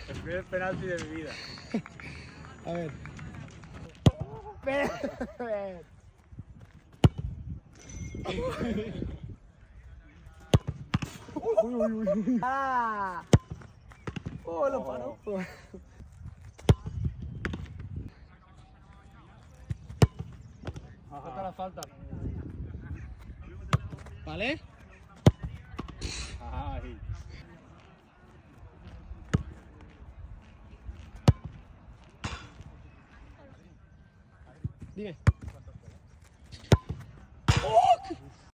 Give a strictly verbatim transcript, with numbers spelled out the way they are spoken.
El primer penalti de mi vida. A ver. Uy, uy, uy, uy. ¡Ah! ¡Oh, lo paró! Falta la falta. ¿Vale? Ay. Dime.